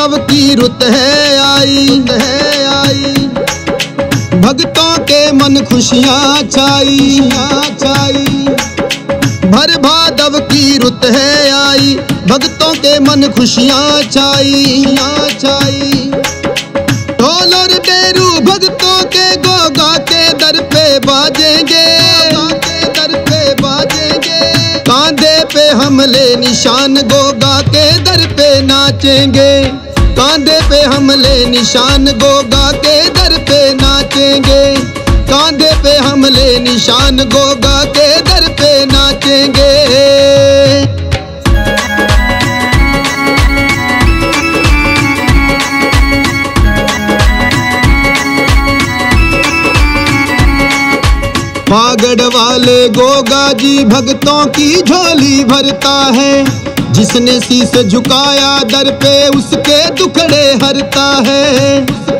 भादव की रुत है आई, भक्तों के मन खुशियाँ छाई, भर भादव की रुत है आई, भक्तों के मन खुशियाँ छाई। ढोल और डेरू भक्तों के गोगा के दर पे बाजेंगे, कांधे पे हमले निशान गोगा के दर पे नाचेंगे, कांधे पे हमले निशान गोगा के दर पे नाचेंगे, कांधे पे हमले निशान गोगा के दर पे नाचेंगे। पागड़ वाले गोगा जी भक्तों की झोली भरता है, जिसने शीश झुकाया दर पे उसके दुखड़े हरता है,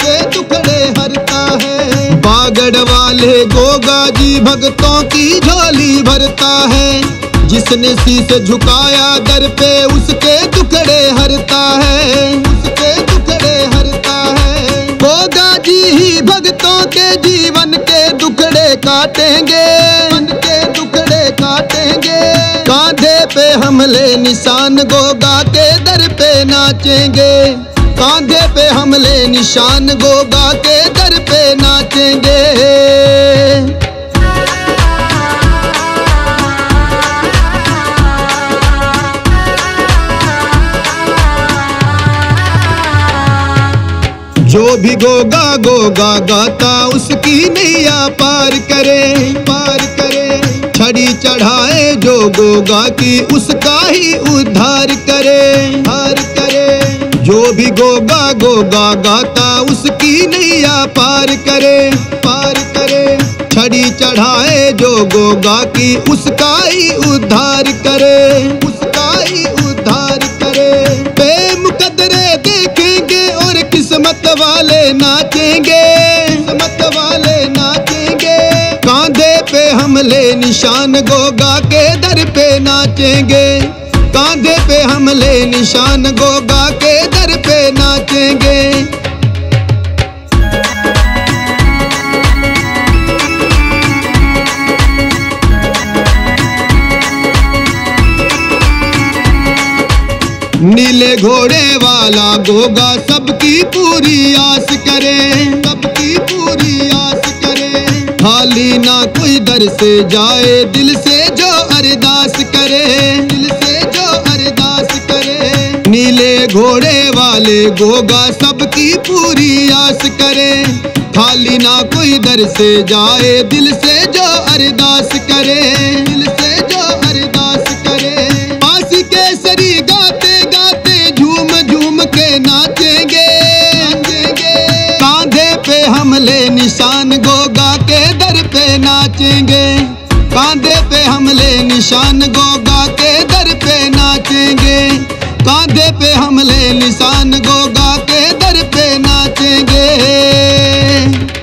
पागड़ वाले गोगा जी भक्तों की झोली भरता है, जिसने शीश झुकाया दर पे उसके दुखड़े हरता है, गोगा जी ही भक्तों के जीवन के दुखड़े काटेंगे, कांधे पे हमले निशान गोगा के दर पे नाचेंगे, कांधे पे हमले निशान गोगा के दर पे नाचेंगे। जो भी गोगा गाता उसकी नैया पार करे, छड़ी चढ़ाए जो गोगा की उसका ही उद्धार करे, जो भी गोगा गाता उसकी नैया पार करे, छड़ी चढ़ाए जो गोगा की उसका ही उद्धार करे, बेमुकदरे देखेंगे और किस्मत वाले नाचेंगे, कांधे पे हमले निशान गोगा के दर पे नाचेंगे, कांधे पे हमले निशान गोगा के दर पे नाचेंगे। नीले घोड़े वाला गोगा सबकी पूरी आस करे, खाली ना कोई दर से जाए, दिल से जो अरदास करे, नीले घोड़े वाले गोगा सबकी पूरी आस करे, खाली ना कोई दर से जाए, दिल से जो अरदास करे, पासी केसरी गाते गाते झूम झूम के नाचेंगे, कांधे पे हमले निशान गोगा के दर पे नाचेंगे, कांधे पे हमले निशान गोगा के दर पे नाचेंगे, कांधे पे हमले निशान गोगा के दर पे नाचेंगे।